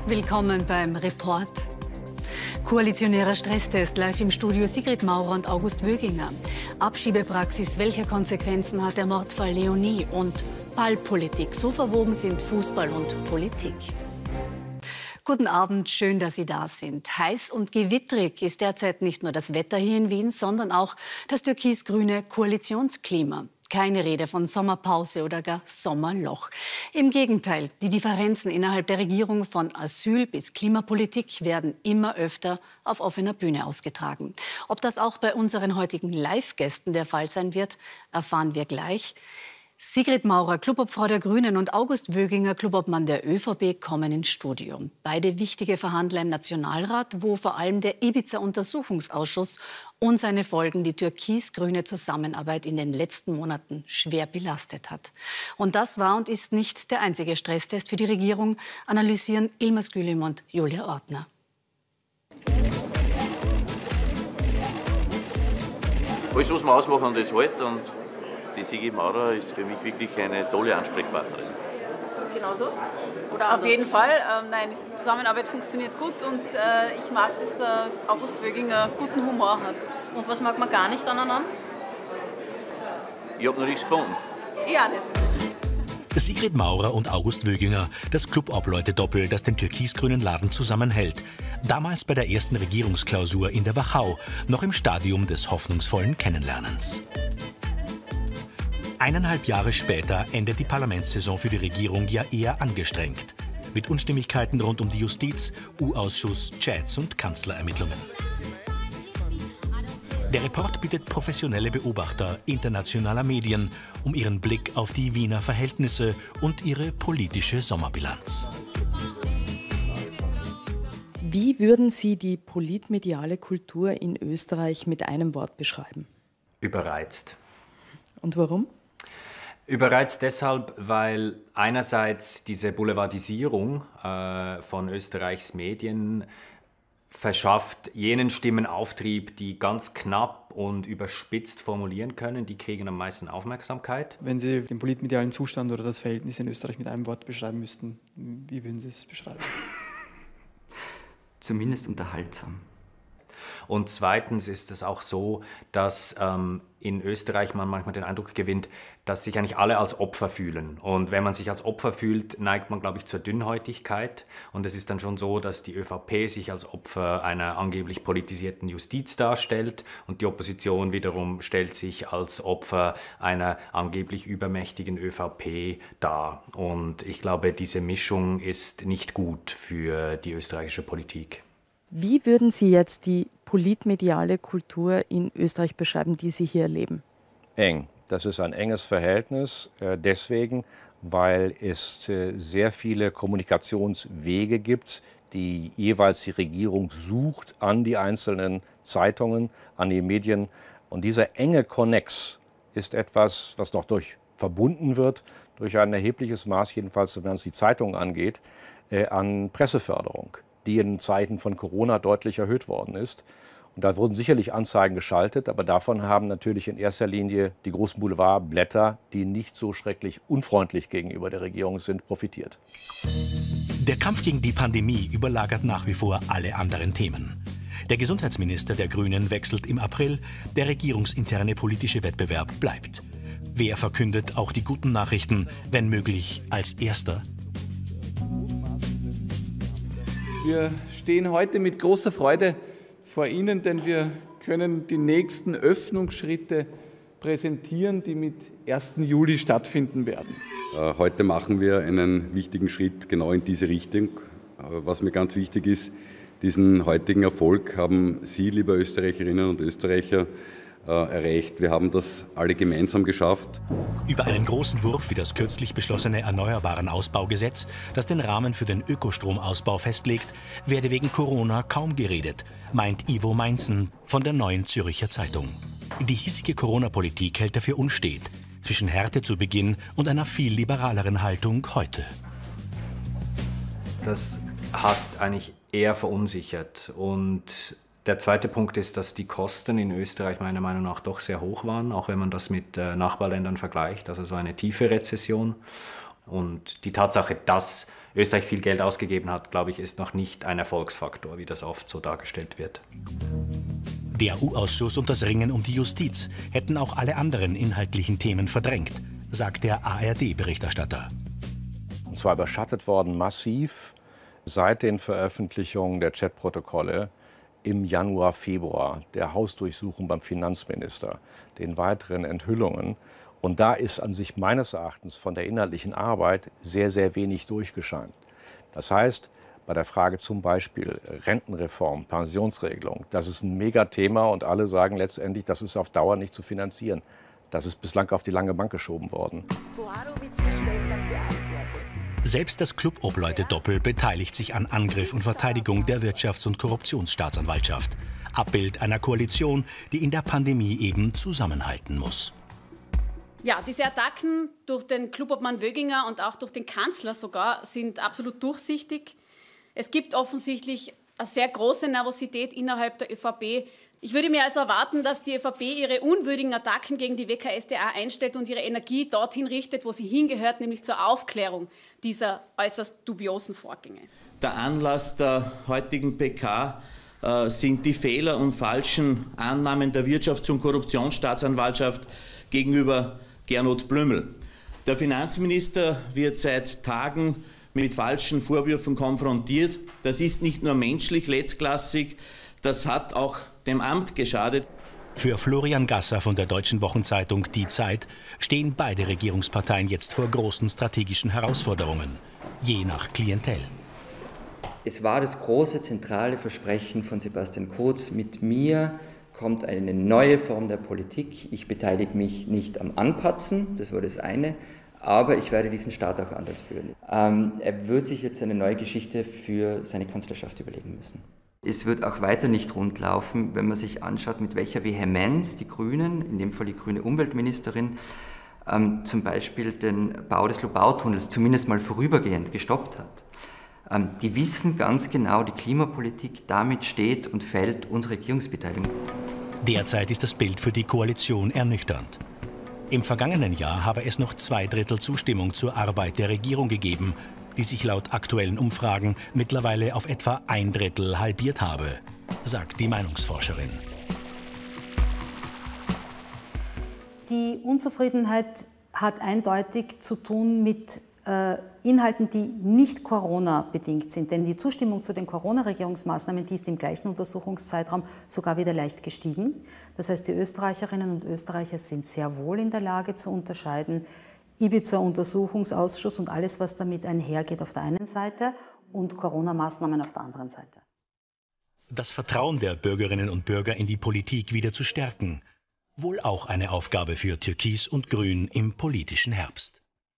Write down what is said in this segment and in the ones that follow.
Willkommen beim Report. Koalitionärer Stresstest, live im Studio Sigrid Maurer und August Wöginger. Abschiebepraxis, welche Konsequenzen hat der Mordfall Leonie? Und Ballpolitik, so verwoben sind Fußball und Politik. Guten Abend, schön, dass Sie da sind. Heiß und gewittrig ist derzeit nicht nur das Wetter hier in Wien, sondern auch das türkis-grüne Koalitionsklima. Keine Rede von Sommerpause oder gar Sommerloch. Im Gegenteil, die Differenzen innerhalb der Regierung von Asyl bis Klimapolitik werden immer öfter auf offener Bühne ausgetragen. Ob das auch bei unseren heutigen Live-Gästen der Fall sein wird, erfahren wir gleich. Sigrid Maurer, Clubobfrau der Grünen, und August Wöginger, Clubobmann der ÖVP, kommen ins Studio. Beide wichtige Verhandler im Nationalrat, wo vor allem der Ibiza-Untersuchungsausschuss und seine Folgen die türkis-grüne Zusammenarbeit in den letzten Monaten schwer belastet hat. Und das war und ist nicht der einzige Stresstest für die Regierung, analysieren Ilmaz Gülim und Julia Ortner. Alles, was wir ausmachen, das halt. Und die Sigrid Maurer ist für mich wirklich eine tolle Ansprechpartnerin. Genauso? Oder auf jeden Fall. Nein, die Zusammenarbeit funktioniert gut und ich mag, dass der August Wöginger guten Humor hat. Und was mag man gar nicht aneinander? Ich habe noch nichts gefunden. Ja, nicht. Sigrid Maurer und August Wöginger, das Clubobleute-Doppel, das den türkis-grünen Laden zusammenhält. Damals bei der ersten Regierungsklausur in der Wachau, noch im Stadium des hoffnungsvollen Kennenlernens. 1,5 Jahre später endet die Parlamentssaison für die Regierung ja eher angestrengt. Mit Unstimmigkeiten rund um die Justiz, U-Ausschuss, Chats und Kanzlerermittlungen. Der Report bittet professionelle Beobachter internationaler Medien um ihren Blick auf die Wiener Verhältnisse und ihre politische Sommerbilanz. Wie würden Sie die politmediale Kultur in Österreich mit einem Wort beschreiben? Überreizt. Und warum? Überreizt deshalb, weil einerseits diese Boulevardisierung von Österreichs Medien verschafft jenen Stimmen Auftrieb, die ganz knapp und überspitzt formulieren können. Die kriegen am meisten Aufmerksamkeit. Wenn Sie den politmedialen Zustand oder das Verhältnis in Österreich mit einem Wort beschreiben müssten, wie würden Sie es beschreiben? Zumindest unterhaltsam. Und zweitens ist es auch so, dass in Österreich man manchmal den Eindruck gewinnt, dass sich eigentlich alle als Opfer fühlen. Und wenn man sich als Opfer fühlt, neigt man, glaube ich, zur Dünnhäutigkeit. Und es ist dann schon so, dass die ÖVP sich als Opfer einer angeblich politisierten Justiz darstellt und die Opposition wiederum stellt sich als Opfer einer angeblich übermächtigen ÖVP dar. Und ich glaube, diese Mischung ist nicht gut für die österreichische Politik. Wie würden Sie jetzt die politmediale Kultur in Österreich beschreiben, die Sie hier erleben? Eng. Das ist ein enges Verhältnis, deswegen, weil es sehr viele Kommunikationswege gibt, die jeweils die Regierung sucht an die einzelnen Zeitungen, an die Medien. Und dieser enge Konnex ist etwas, was noch verbunden wird durch ein erhebliches Maß, jedenfalls wenn es die Zeitungen angeht, an Presseförderung, die in Zeiten von Corona deutlich erhöht worden ist. Und da wurden sicherlich Anzeigen geschaltet, aber davon haben natürlich in erster Linie die großen Boulevardblätter, die nicht so schrecklich unfreundlich gegenüber der Regierung sind, profitiert. Der Kampf gegen die Pandemie überlagert nach wie vor alle anderen Themen. Der Gesundheitsminister der Grünen wechselt im April, der regierungsinterne politische Wettbewerb bleibt. Wer verkündet auch die guten Nachrichten, wenn möglich als Erster? Wir stehen heute mit großer Freude vor Ihnen, denn wir können die nächsten Öffnungsschritte präsentieren, die mit 1. Juli stattfinden werden. Heute machen wir einen wichtigen Schritt genau in diese Richtung. Was mir ganz wichtig ist, diesen heutigen Erfolg haben Sie, liebe Österreicherinnen und Österreicher, erreicht. Wir haben das alle gemeinsam geschafft. Über einen großen Wurf wie das kürzlich beschlossene Erneuerbaren-Ausbaugesetz, das den Rahmen für den Ökostromausbau festlegt, werde wegen Corona kaum geredet, meint Ivo Meinzen von der Neuen Zürcher Zeitung. Die hiesige Corona-Politik hält er für unstet, zwischen Härte zu Beginn und einer viel liberaleren Haltung heute. Das hat eigentlich eher verunsichert. Und der zweite Punkt ist, dass die Kosten in Österreich meiner Meinung nach doch sehr hoch waren, auch wenn man das mit Nachbarländern vergleicht, also so eine tiefe Rezession. Und die Tatsache, dass Österreich viel Geld ausgegeben hat, glaube ich, ist noch nicht ein Erfolgsfaktor, wie das oft so dargestellt wird. Der U-Ausschuss und das Ringen um die Justiz hätten auch alle anderen inhaltlichen Themen verdrängt, sagt der ARD-Berichterstatter. Und zwar überschattet worden massiv seit den Veröffentlichungen der Chatprotokolle im Januar, Februar, der Hausdurchsuchung beim Finanzminister, den weiteren Enthüllungen. Und da ist an sich meines Erachtens von der inhaltlichen Arbeit sehr, sehr wenig durchgescheint. Das heißt, bei der Frage zum Beispiel Rentenreform, Pensionsregelung, das ist ein Megathema und alle sagen letztendlich, das ist auf Dauer nicht zu finanzieren. Das ist bislang auf die lange Bank geschoben worden. Selbst das Clubobleute-Doppel beteiligt sich an Angriff und Verteidigung der Wirtschafts- und Korruptionsstaatsanwaltschaft. Abbild einer Koalition, die in der Pandemie eben zusammenhalten muss. Ja, diese Attacken durch den Clubobmann Wöginger und auch durch den Kanzler sogar sind absolut durchsichtig. Es gibt offensichtlich eine sehr große Nervosität innerhalb der ÖVP. Ich würde mir also erwarten, dass die ÖVP ihre unwürdigen Attacken gegen die WKStA einstellt und ihre Energie dorthin richtet, wo sie hingehört, nämlich zur Aufklärung dieser äußerst dubiosen Vorgänge. Der Anlass der heutigen PK sind die Fehler und falschen Annahmen der Wirtschafts- und Korruptionsstaatsanwaltschaft gegenüber Gernot Blümel. Der Finanzminister wird seit Tagen mit falschen Vorwürfen konfrontiert. Das ist nicht nur menschlich letztklassig, das hat auch dem Amt geschadet. Für Florian Gasser von der Deutschen Wochenzeitung Die Zeit stehen beide Regierungsparteien jetzt vor großen strategischen Herausforderungen, je nach Klientel. Es war das große zentrale Versprechen von Sebastian Kurz: Mit mir kommt eine neue Form der Politik. Ich beteilige mich nicht am Anpatzen, das war das eine, aber ich werde diesen Staat auch anders führen. Er wird sich jetzt eine neue Geschichte für seine Kanzlerschaft überlegen müssen. Es wird auch weiter nicht rund laufen, wenn man sich anschaut, mit welcher Vehemenz die Grünen, in dem Fall die grüne Umweltministerin, zum Beispiel den Bau des Lobautunnels zumindest mal vorübergehend gestoppt hat. Die wissen ganz genau, die Klimapolitik, damit steht und fällt unsere Regierungsbeteiligung. Derzeit ist das Bild für die Koalition ernüchternd. Im vergangenen Jahr habe es noch 2/3 Zustimmung zur Arbeit der Regierung gegeben, die sich laut aktuellen Umfragen mittlerweile auf etwa 1/3 halbiert habe, sagt die Meinungsforscherin. Die Unzufriedenheit hat eindeutig zu tun mit Inhalten, die nicht Corona-bedingt sind. Denn die Zustimmung zu den Corona-Regierungsmaßnahmen, die ist im gleichen Untersuchungszeitraum sogar wieder leicht gestiegen. Das heißt, die Österreicherinnen und Österreicher sind sehr wohl in der Lage zu unterscheiden, Ibiza-Untersuchungsausschuss und alles, was damit einhergeht, auf der einen Seite und Corona-Maßnahmen auf der anderen Seite. Das Vertrauen der Bürgerinnen und Bürger in die Politik wieder zu stärken, wohl auch eine Aufgabe für Türkis und Grün im politischen Herbst.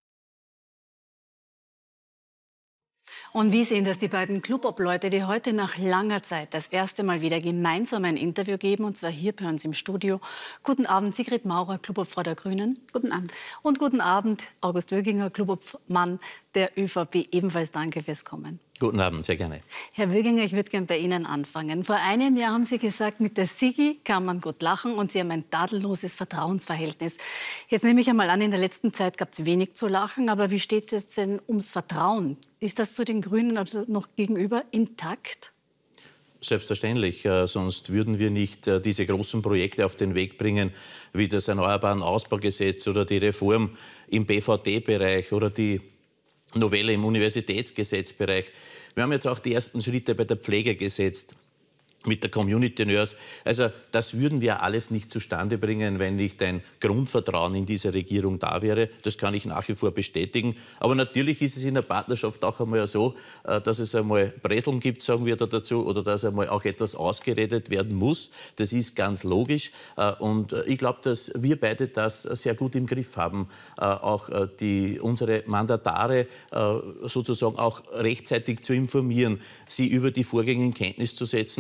Und wie sehen das die beiden Clubobleute, die heute nach langer Zeit das erste Mal wieder gemeinsam ein Interview geben, und zwar hier bei uns im Studio. Guten Abend, Sigrid Maurer, Clubobfrau der Grünen. Guten Abend. Und guten Abend, August Wöginger, Clubobmann der ÖVP. Ebenfalls danke fürs Kommen. Guten Abend, sehr gerne. Herr Wöginger, ich würde gerne bei Ihnen anfangen. Vor einem Jahr haben Sie gesagt, mit der Sigi kann man gut lachen und Sie haben ein tadelloses Vertrauensverhältnis. Jetzt nehme ich einmal an, in der letzten Zeit gab es wenig zu lachen, aber wie steht es denn ums Vertrauen? Ist das zu den Grünen also noch gegenüber intakt? Selbstverständlich, sonst würden wir nicht diese großen Projekte auf den Weg bringen, wie das Erneuerbaren Ausbaugesetz oder die Reform im BVT-Bereich oder die Novelle im Universitätsgesetzbereich. Wir haben jetzt auch die ersten Schritte bei der Pflege gesetzt mit der Community Nurse. Also das würden wir alles nicht zustande bringen, wenn nicht ein Grundvertrauen in diese Regierung da wäre. Das kann ich nach wie vor bestätigen. Aber natürlich ist es in der Partnerschaft auch einmal so, dass es einmal Breseln gibt, sagen wir da dazu, oder dass einmal auch etwas ausgeredet werden muss. Das ist ganz logisch. Und ich glaube, dass wir beide das sehr gut im Griff haben, auch unsere Mandatare sozusagen auch rechtzeitig zu informieren, sie über die Vorgänge in Kenntnis zu setzen.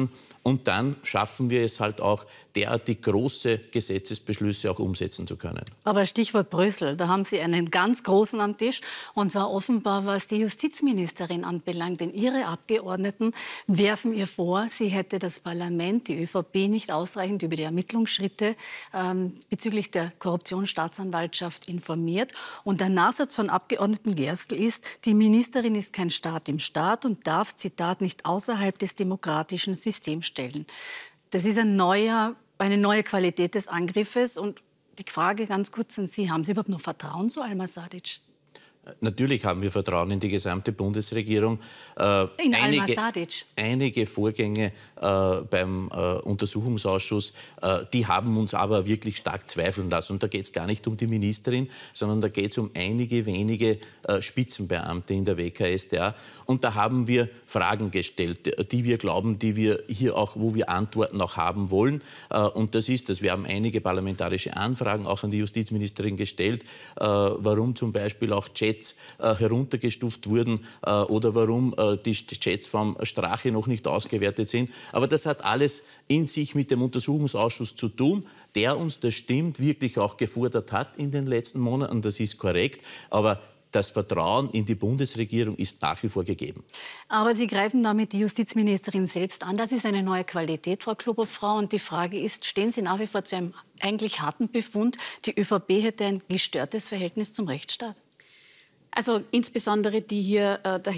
Und dann schaffen wir es halt auch, derartig große Gesetzesbeschlüsse auch umsetzen zu können. Aber Stichwort Brüssel, da haben Sie einen ganz großen am Tisch, und zwar offenbar, was die Justizministerin anbelangt. Denn ihre Abgeordneten werfen ihr vor, sie hätte das Parlament, die ÖVP, nicht ausreichend über die Ermittlungsschritte bezüglich der Korruptionsstaatsanwaltschaft informiert. Und der Nachsatz von Abgeordneten Gerstl ist, die Ministerin ist kein Staat im Staat und darf, Zitat, nicht außerhalb des demokratischen Systems stellen. Das ist eine neue Qualität des Angriffes. Und die Frage ganz kurz an Sie, haben Sie überhaupt noch Vertrauen zu Alma Sadic? Natürlich haben wir Vertrauen in die gesamte Bundesregierung. In Alma Sadic. Einige Vorgänge beim Untersuchungsausschuss, die haben uns aber wirklich stark zweifeln lassen. Und da geht es gar nicht um die Ministerin, sondern da geht es um einige wenige Spitzenbeamte in der WKStA. Und da haben wir Fragen gestellt, die wir glauben, die wir hier auch, wo wir Antworten auch haben wollen. Und das ist das. Wir haben einige parlamentarische Anfragen auch an die Justizministerin gestellt, warum zum Beispiel auch Chats heruntergestuft wurden oder warum die Chats vom Strache noch nicht ausgewertet sind. Aber das hat alles in sich mit dem Untersuchungsausschuss zu tun, der uns, das stimmt, wirklich auch gefordert hat in den letzten Monaten. Das ist korrekt. Aber das Vertrauen in die Bundesregierung ist nach wie vor gegeben. Aber Sie greifen damit die Justizministerin selbst an. Das ist eine neue Qualität, Frau Klobobfrau. Und die Frage ist, stehen Sie nach wie vor zu einem eigentlich harten Befund, die ÖVP hätte ein gestörtes Verhältnis zum Rechtsstaat? Also insbesondere die hier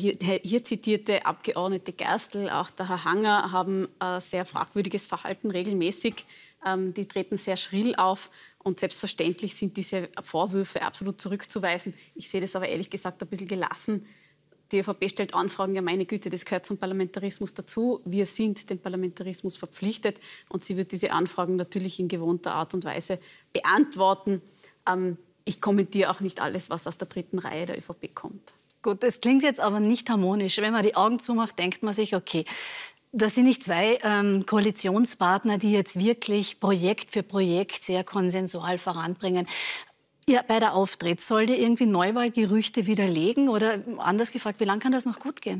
zitierte Abgeordnete Gerstl, auch der Herr Hanger, haben sehr fragwürdiges Verhalten regelmäßig. Die treten sehr schrill auf und selbstverständlich sind diese Vorwürfe absolut zurückzuweisen. Ich sehe das aber ehrlich gesagt ein bisschen gelassen. Die ÖVP stellt Anfragen, ja meine Güte, das gehört zum Parlamentarismus dazu. Wir sind dem Parlamentarismus verpflichtet und sie wird diese Anfragen natürlich in gewohnter Art und Weise beantworten. Ich kommentiere auch nicht alles, was aus der dritten Reihe der ÖVP kommt. Gut, das klingt jetzt aber nicht harmonisch. Wenn man die Augen zumacht, denkt man sich, okay, das sind nicht zwei Koalitionspartner, die jetzt wirklich Projekt für Projekt sehr konsensual voranbringen. Ihr beider Auftritt, soll die irgendwie Neuwahlgerüchte widerlegen? Oder anders gefragt, wie lange kann das noch gut gehen?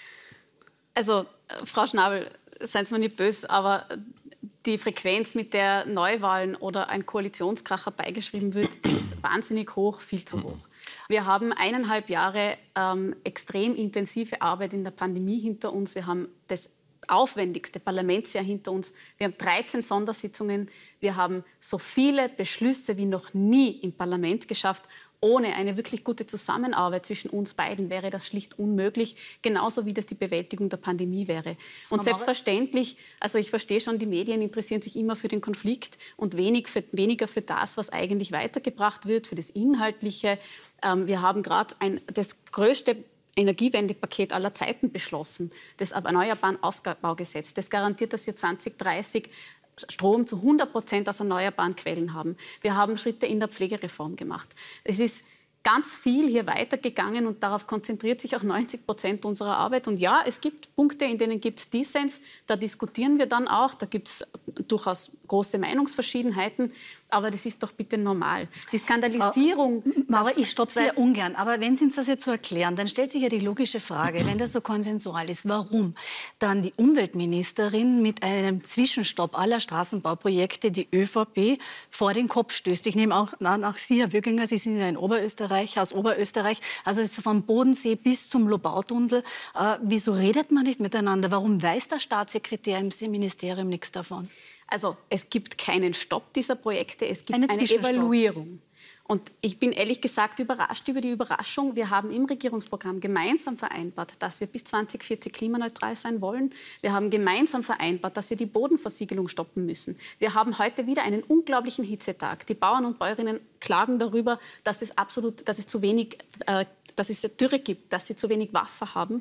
Also, Frau Schnabel, seien Sie mir nicht böse, aber die Frequenz, mit der Neuwahlen oder ein Koalitionskracher beigeschrieben wird, die ist wahnsinnig hoch, viel zu hoch. Wir haben 1,5 Jahre extrem intensive Arbeit in der Pandemie hinter uns. Wir haben das aufwendigste Parlamentsjahr hinter uns. Wir haben 13 Sondersitzungen. Wir haben so viele Beschlüsse wie noch nie im Parlament geschafft. Ohne eine wirklich gute Zusammenarbeit zwischen uns beiden wäre das schlicht unmöglich, genauso wie das die Bewältigung der Pandemie wäre. Und selbstverständlich, also ich verstehe schon, die Medien interessieren sich immer für den Konflikt und weniger für das, was eigentlich weitergebracht wird, für das Inhaltliche. Wir haben gerade das größte Energiewendepaket aller Zeiten beschlossen, das Erneuerbaren Ausbaugesetz. Das garantiert, dass wir 2030 Strom zu 100% aus erneuerbaren Quellen haben. Wir haben Schritte in der Pflegereform gemacht. Es ist ganz viel hier weitergegangen und darauf konzentriert sich auch 90% unserer Arbeit. Und ja, es gibt Punkte, in denen gibt es Dissens, da diskutieren wir dann auch, da gibt es durchaus große Meinungsverschiedenheiten, aber das ist doch bitte normal. Die Skandalisierung... Maurer, ich stoppe sehr ungern, aber wenn Sie uns das jetzt so erklären, dann stellt sich ja die logische Frage, wenn das so konsensual ist, warum dann die Umweltministerin mit einem Zwischenstopp aller Straßenbauprojekte die ÖVP vor den Kopf stößt. Ich nehme auch nach Sie, Herr Wöginger, Sie sind ja in Oberösterreich, aus Oberösterreich, also vom Bodensee bis zum Lobautunnel. Wieso redet man nicht miteinander? Warum weiß der Staatssekretär im Ministerium nichts davon? Also es gibt keinen Stopp dieser Projekte, es gibt eine Evaluierung. Und ich bin ehrlich gesagt überrascht über die Überraschung. Wir haben im Regierungsprogramm gemeinsam vereinbart, dass wir bis 2040 klimaneutral sein wollen. Wir haben gemeinsam vereinbart, dass wir die Bodenversiegelung stoppen müssen. Wir haben heute wieder einen unglaublichen Hitzetag. Die Bauern und Bäuerinnen klagen darüber, dass es zu wenig dass es Dürre gibt, dass sie zu wenig Wasser haben.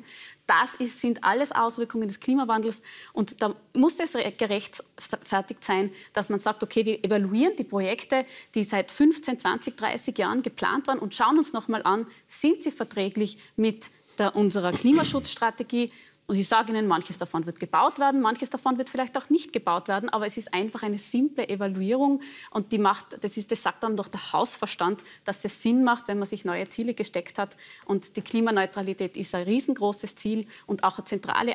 Sind alles Auswirkungen des Klimawandels. Und da muss es gerechtfertigt sein, dass man sagt, okay, wir evaluieren die Projekte, die seit 15, 20, 30 Jahren geplant waren und schauen uns noch mal an, sind sie verträglich mit unserer Klimaschutzstrategie. Und ich sage Ihnen, manches davon wird gebaut werden, manches davon wird vielleicht auch nicht gebaut werden, aber es ist einfach eine simple Evaluierung und das sagt dann doch der Hausverstand, dass es Sinn macht, wenn man sich neue Ziele gesteckt hat. Und die Klimaneutralität ist ein riesengroßes Ziel und auch ein zentraler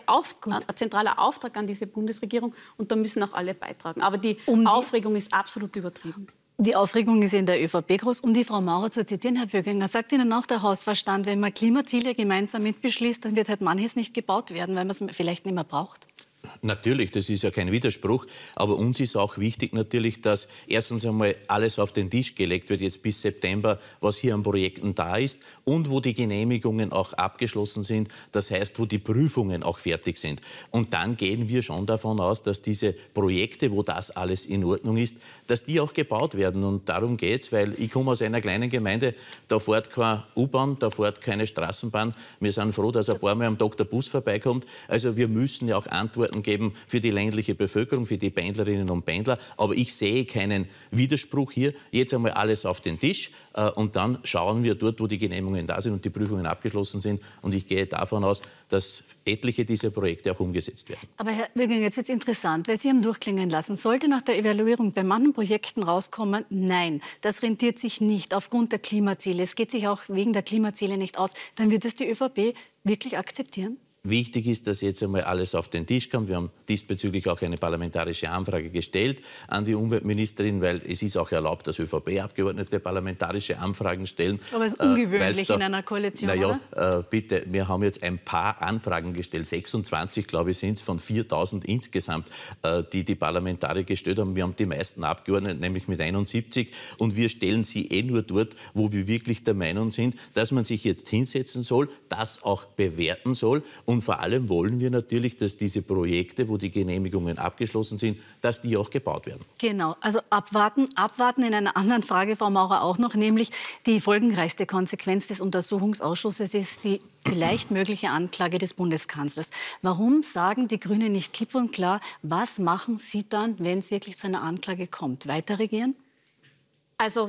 Auftrag an diese Bundesregierung und da müssen auch alle beitragen. Aber die Aufregung ist absolut übertrieben. Die Aufregung ist in der ÖVP groß. Um die Frau Maurer zu zitieren, Herr Wöginger, sagt Ihnen auch der Hausverstand, wenn man Klimaziele gemeinsam mitbeschließt, dann wird halt manches nicht gebaut werden, weil man es vielleicht nicht mehr braucht? Natürlich, das ist ja kein Widerspruch, aber uns ist auch wichtig natürlich, dass erstens einmal alles auf den Tisch gelegt wird, jetzt bis September, was hier an Projekten da ist und wo die Genehmigungen auch abgeschlossen sind, das heißt, wo die Prüfungen auch fertig sind. Und dann gehen wir schon davon aus, dass diese Projekte, wo das alles in Ordnung ist, dass die auch gebaut werden. Und darum geht es, weil ich komme aus einer kleinen Gemeinde, da fährt keine U-Bahn, da fährt keine Straßenbahn. Wir sind froh, dass ein paar Mal am Tag der Bus vorbeikommt. Also wir müssen ja auch Antworten geben für die ländliche Bevölkerung, für die Pendlerinnen und Pendler. Aber ich sehe keinen Widerspruch hier. Jetzt einmal alles auf den Tisch und dann schauen wir dort, wo die Genehmigungen da sind und die Prüfungen abgeschlossen sind. Und ich gehe davon aus, dass etliche dieser Projekte auch umgesetzt werden. Aber Herr Wöginger, jetzt wird es interessant, weil Sie haben durchklingen lassen. Sollte nach der Evaluierung bei manchen Projekten rauskommen, nein, das rentiert sich nicht aufgrund der Klimaziele. Es geht sich auch wegen der Klimaziele nicht aus. Dann wird es die ÖVP wirklich akzeptieren? Wichtig ist, dass jetzt einmal alles auf den Tisch kommt. Wir haben diesbezüglich auch eine parlamentarische Anfrage gestellt an die Umweltministerin, weil es ist auch erlaubt, dass ÖVP-Abgeordnete parlamentarische Anfragen stellen. Aber es ist ungewöhnlich in einer Koalition, oder? Bitte, wir haben jetzt ein paar Anfragen gestellt, 26, glaube ich, sind es von 4.000 insgesamt, die die Parlamentarier gestellt haben. Wir haben die meisten Abgeordneten, nämlich mit 71, und wir stellen sie nur dort, wo wir wirklich der Meinung sind, dass man sich jetzt hinsetzen soll, das auch bewerten soll. Und vor allem wollen wir natürlich, dass diese Projekte, wo die Genehmigungen abgeschlossen sind, dass die auch gebaut werden. Genau, also abwarten. Abwarten in einer anderen Frage, Frau Maurer, auch noch, nämlich die folgenreichste Konsequenz des Untersuchungsausschusses ist die vielleicht mögliche Anklage des Bundeskanzlers. Warum sagen die Grünen nicht klipp und klar, was machen Sie dann, wenn es wirklich zu einer Anklage kommt? Weiter regieren? Also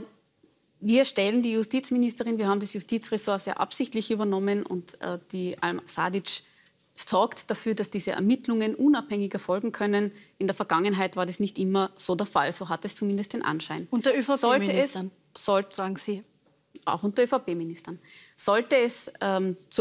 wir stellen die Justizministerin, wir haben das Justizressort sehr absichtlich übernommen und die Alma Sadic sorgt dafür, dass diese Ermittlungen unabhängig erfolgen können. In der Vergangenheit war das nicht immer so der Fall, so hat es zumindest den Anschein. Unter ÖVP-Ministern, sagen Sie? Auch unter ÖVP-Ministern. Sollte es zu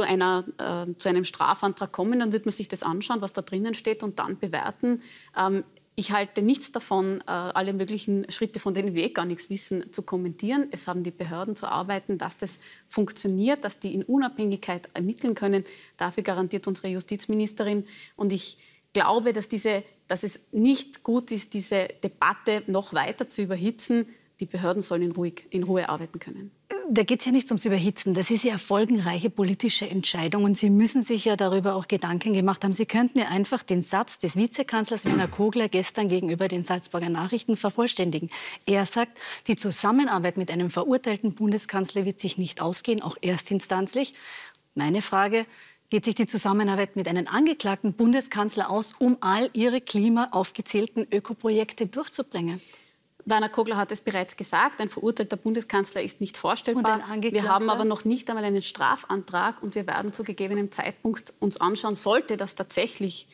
einem Strafantrag kommen, dann wird man sich das anschauen, was da drinnen steht und dann bewerten. Ich halte nichts davon, alle möglichen Schritte, von denen wir gar nichts wissen, zu kommentieren. Es haben die Behörden zu arbeiten, dass das funktioniert, dass die in Unabhängigkeit ermitteln können. Dafür garantiert unsere Justizministerin. Und ich glaube, dass es nicht gut ist, diese Debatte noch weiter zu überhitzen. Die Behörden sollen in Ruhe arbeiten können. Da geht es ja nicht ums Überhitzen. Das ist ja eine folgenreiche politische Entscheidung. Und Sie müssen sich ja darüber auch Gedanken gemacht haben. Sie könnten ja einfach den Satz des Vizekanzlers Werner Kogler gestern gegenüber den Salzburger Nachrichten vervollständigen. Er sagt, die Zusammenarbeit mit einem verurteilten Bundeskanzler wird sich nicht ausgehen, auch erstinstanzlich. Meine Frage, geht sich die Zusammenarbeit mit einem angeklagten Bundeskanzler aus, um all Ihre aufgezählten Ökoprojekte durchzubringen? Werner Kogler hat es bereits gesagt, ein verurteilter Bundeskanzler ist nicht vorstellbar. Wir haben aber noch nicht einmal einen Strafantrag und wir werden zu gegebenem Zeitpunkt uns anschauen, sollte das tatsächlich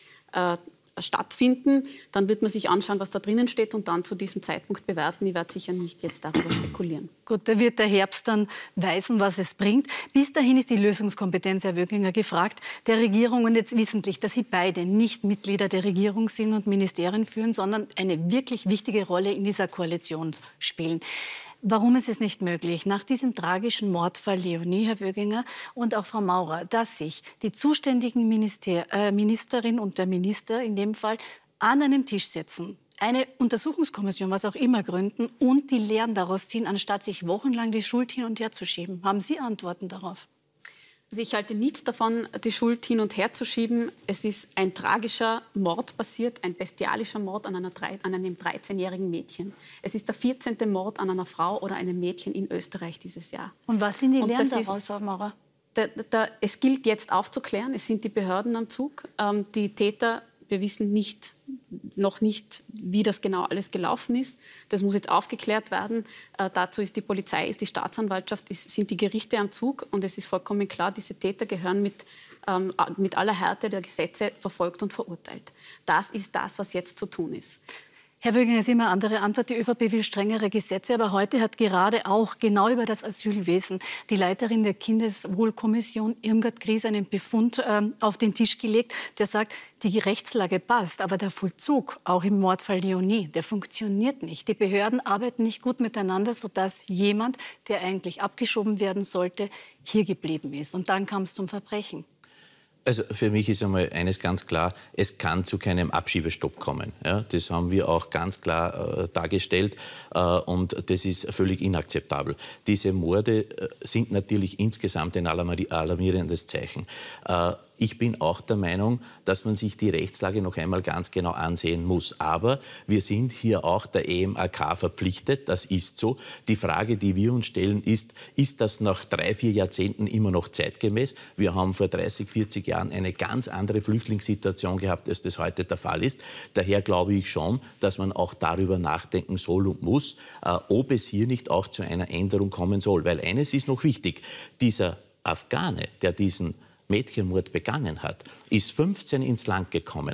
stattfinden, dann wird man sich anschauen, was da drinnen steht und dann zu diesem Zeitpunkt bewerten. Ich werde sicher nicht jetzt darüber spekulieren. Gut, da wird der Herbst dann weisen, was es bringt. Bis dahin ist die Lösungskompetenz, Herr Wöginger, gefragt, der Regierung, und jetzt wissentlich, dass Sie beide nicht Mitglieder der Regierung sind und Ministerien führen, sondern eine wirklich wichtige Rolle in dieser Koalition spielen. Warum ist es nicht möglich, nach diesem tragischen Mordfall Leonie, Herr Wöginger und auch Frau Maurer, dass sich die zuständigen Ministerin und der Minister in dem Fall an einem Tisch setzen, eine Untersuchungskommission, was auch immer, gründen und die Lehren daraus ziehen, anstatt sich wochenlang die Schuld hin und her zu schieben? Haben Sie Antworten darauf? Also ich halte nichts davon, die Schuld hin und her zu schieben. Es ist ein tragischer Mord passiert, ein bestialischer Mord an einem 13-jährigen Mädchen. Es ist der 14. Mord an einer Frau oder einem Mädchen in Österreich dieses Jahr. Und was sind die Lehren daraus, Frau Maurer? Es gilt jetzt aufzuklären. Es sind die Behörden am Zug. Die Täter, wir wissen noch nicht, wie das genau alles gelaufen ist. Das muss jetzt aufgeklärt werden. Dazu ist die Polizei, ist die Staatsanwaltschaft, sind die Gerichte am Zug. Und es ist vollkommen klar, diese Täter gehören mit mit aller Härte der Gesetze verfolgt und verurteilt. Das ist das, was jetzt zu tun ist. Herr Wöginger, Sie haben eine andere Antwort. Die ÖVP will strengere Gesetze. Aber heute hat gerade auch genau über das Asylwesen die Leiterin der Kindeswohlkommission, Irmgard Gries, einen Befund auf den Tisch gelegt, der sagt, die Rechtslage passt, aber der Vollzug, auch im Mordfall Leonie, der funktioniert nicht. Die Behörden arbeiten nicht gut miteinander, sodass jemand, der eigentlich abgeschoben werden sollte, hier geblieben ist. Und dann kam es zum Verbrechen. Also für mich ist einmal eines ganz klar, es kann zu keinem Abschiebestopp kommen. Ja, das haben wir auch ganz klar dargestellt und das ist völlig inakzeptabel. Diese Morde sind natürlich insgesamt ein alarmierendes Zeichen. Ich bin auch der Meinung, dass man sich die Rechtslage noch einmal ganz genau ansehen muss. Aber wir sind hier auch der EMAK verpflichtet, das ist so. Die Frage, die wir uns stellen, ist das nach 3-4 Jahrzehnten immer noch zeitgemäß? Wir haben vor 30, 40 Jahren eine ganz andere Flüchtlingssituation gehabt, als das heute der Fall ist. Daher glaube ich schon, dass man auch darüber nachdenken soll und muss, ob es hier nicht auch zu einer Änderung kommen soll. Weil eines ist noch wichtig, dieser Afghane, der diesen Mädchenmord begangen hat, ist 15 ins Land gekommen.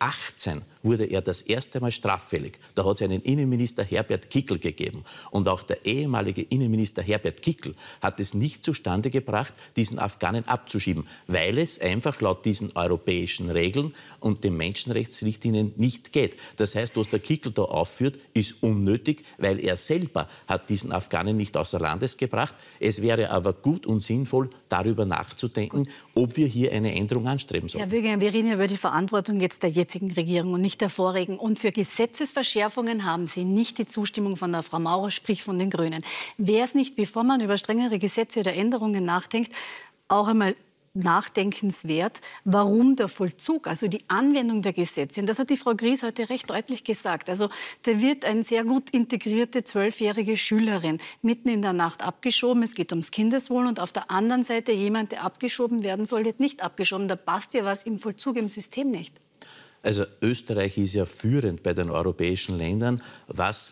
18 wurde er das erste Mal straffällig. Da hat es einen Innenminister Herbert Kickl gegeben. Und auch der ehemalige Innenminister Herbert Kickl hat es nicht zustande gebracht, diesen Afghanen abzuschieben, weil es einfach laut diesen europäischen Regeln und den Menschenrechtsrichtlinien nicht geht. Das heißt, was der Kickl da aufführt, ist unnötig, weil er selber hat diesen Afghanen nicht außer Landes gebracht. Es wäre aber gut und sinnvoll, darüber nachzudenken, ob wir hier eine Änderung anstreben sollen. Herr Wöginger, wir reden ja über die Verantwortung jetzt der jetzigen Regierung und nicht der vorigen. Und für Gesetzesverschärfungen haben Sie nicht die Zustimmung von der Frau Maurer, sprich von den Grünen. Wäre es nicht, bevor man über strengere Gesetze oder Änderungen nachdenkt, auch einmal nachdenkenswert, warum der Vollzug, also die Anwendung der Gesetze, und das hat die Frau Gries heute recht deutlich gesagt, also da wird eine sehr gut integrierte 12-jährige Schülerin mitten in der Nacht abgeschoben, es geht ums Kindeswohl und auf der anderen Seite jemand, der abgeschoben werden soll, wird nicht abgeschoben. Da passt ja was im Vollzug, im System nicht. Also Österreich ist ja führend bei den europäischen Ländern, was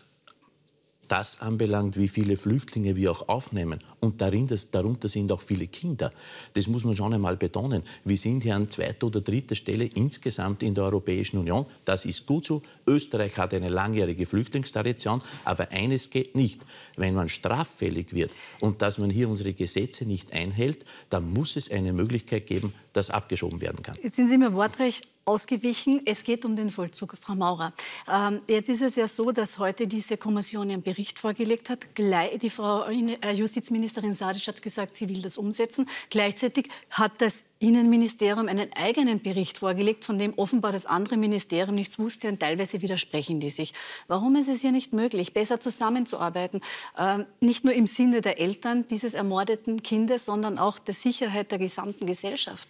das anbelangt, wie viele Flüchtlinge wir auch aufnehmen. Und darunter sind auch viele Kinder. Das muss man schon einmal betonen. Wir sind hier an 2. oder 3. Stelle insgesamt in der Europäischen Union. Das ist gut so. Österreich hat eine langjährige Flüchtlingstradition. Aber eines geht nicht. Wenn man straffällig wird und dass man hier unsere Gesetze nicht einhält, dann muss es eine Möglichkeit geben, dass abgeschoben werden kann. Jetzt sind Sie mir wortreich ausgewichen. Es geht um den Vollzug, Frau Maurer. Jetzt ist es ja so, dass heute diese Kommission einen Bericht vorgelegt hat. Die Frau Justizministerin Sadic hat gesagt, sie will das umsetzen. Gleichzeitig hat das Innenministerium einen eigenen Bericht vorgelegt, von dem offenbar das andere Ministerium nichts wusste und teilweise widersprechen die sich. Warum ist es hier nicht möglich, besser zusammenzuarbeiten? Nicht nur im Sinne der Eltern dieses ermordeten Kindes, sondern auch der Sicherheit der gesamten Gesellschaft?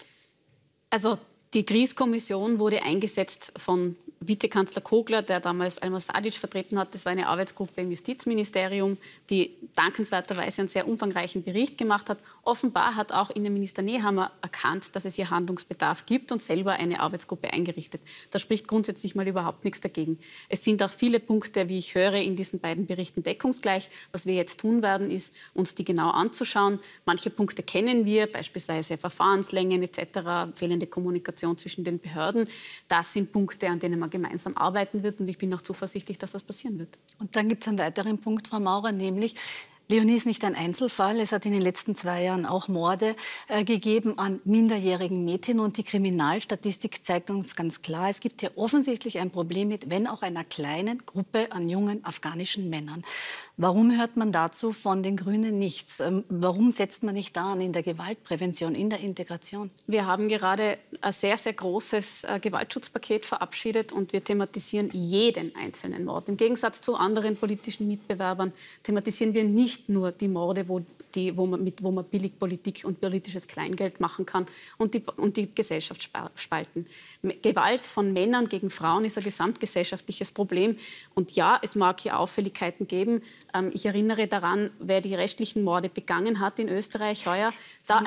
Also die Gries-Kommission wurde eingesetzt von Vizekanzler Kogler, der damals Alma Sadic vertreten hat. Das war eine Arbeitsgruppe im Justizministerium, die dankenswerterweise einen sehr umfangreichen Bericht gemacht hat. Offenbar hat auch Innenminister Nehammer erkannt, dass es hier Handlungsbedarf gibt und selber eine Arbeitsgruppe eingerichtet. Da spricht grundsätzlich mal überhaupt nichts dagegen. Es sind auch viele Punkte, wie ich höre, in diesen beiden Berichten deckungsgleich. Was wir jetzt tun werden, ist, uns die genau anzuschauen. Manche Punkte kennen wir, beispielsweise Verfahrenslängen etc., fehlende Kommunikation zwischen den Behörden. Das sind Punkte, an denen man gemeinsam arbeiten wird und ich bin auch zuversichtlich, dass das passieren wird. Und dann gibt es einen weiteren Punkt, Frau Maurer, nämlich Leonie ist nicht ein Einzelfall. Es hat in den letzten 2 Jahren auch Morde gegeben an minderjährigen Mädchen. Und die Kriminalstatistik zeigt uns ganz klar, es gibt hier offensichtlich ein Problem mit, wenn auch einer kleinen Gruppe an jungen afghanischen Männern. Warum hört man dazu von den Grünen nichts? Warum setzt man nicht da an in der Gewaltprävention, in der Integration? Wir haben gerade ein sehr, sehr großes Gewaltschutzpaket verabschiedet und wir thematisieren jeden einzelnen Mord. Im Gegensatz zu anderen politischen Mitbewerbern thematisieren wir nicht nur die Morde, wo man billig Politik und politisches Kleingeld machen kann und die Gesellschaft spalten. Gewalt von Männern gegen Frauen ist ein gesamtgesellschaftliches Problem. Und ja, es mag hier Auffälligkeiten geben. Ich erinnere daran, wer die restlichen Morde begangen hat in Österreich heuer, da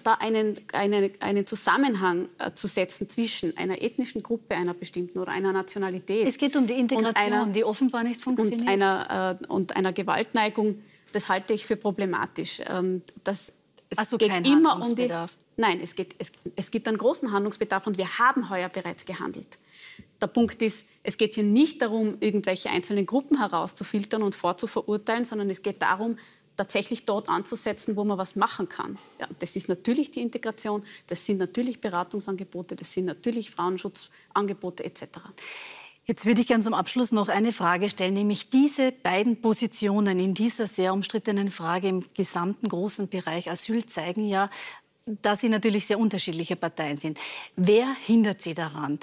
einen Zusammenhang zu setzen zwischen einer ethnischen Gruppe, einer bestimmten oder einer Nationalität. Es geht um die Integration, die offenbar nicht funktioniert. Und einer Gewaltneigung. Das halte ich für problematisch. Es also geht kein immer Handlungsbedarf. Nein, es gibt einen großen Handlungsbedarf und wir haben heuer bereits gehandelt. Der Punkt ist, es geht hier nicht darum, irgendwelche einzelnen Gruppen herauszufiltern und vorzuverurteilen, sondern es geht darum, tatsächlich dort anzusetzen, wo man was machen kann. Ja, das ist natürlich die Integration, das sind natürlich Beratungsangebote, das sind natürlich Frauenschutzangebote etc. Jetzt würde ich gerne zum Abschluss noch eine Frage stellen, nämlich diese beiden Positionen in dieser sehr umstrittenen Frage im gesamten großen Bereich Asyl zeigen ja, dass Sie natürlich sehr unterschiedliche Parteien sind. Wer hindert Sie daran?